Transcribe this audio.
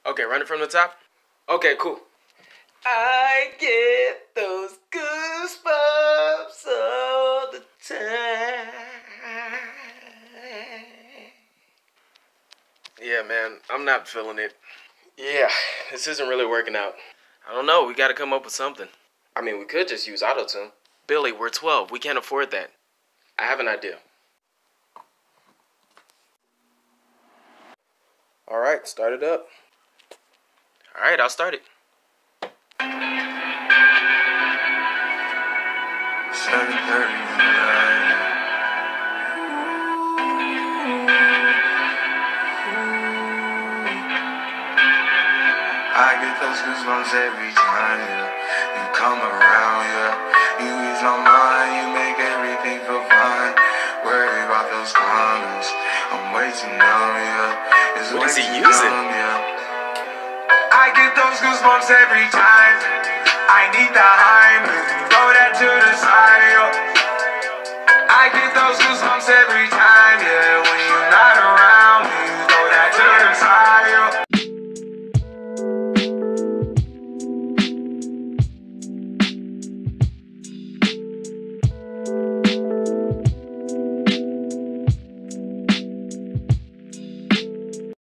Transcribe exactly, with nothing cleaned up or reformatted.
Okay, run it from the top. Okay, cool. I get those goosebumps all the time. Yeah, man, I'm not feeling it. Yeah, this isn't really working out. I don't know, we gotta come up with something. I mean, we could just use autotune. Billy, we're twelve, we can't afford that. I have an idea. Alright, start it up. Alright, I'll start it. seven thirty tonight. I get those goosebumps every time, yeah. You come around, yeah. You ease my mind, you make everything feel fine. Worry about those comments, I'm way too numb, yeah. It's What way is he too using? dumb, yeah. I get those goosebumps every time. I need the hype, throw that to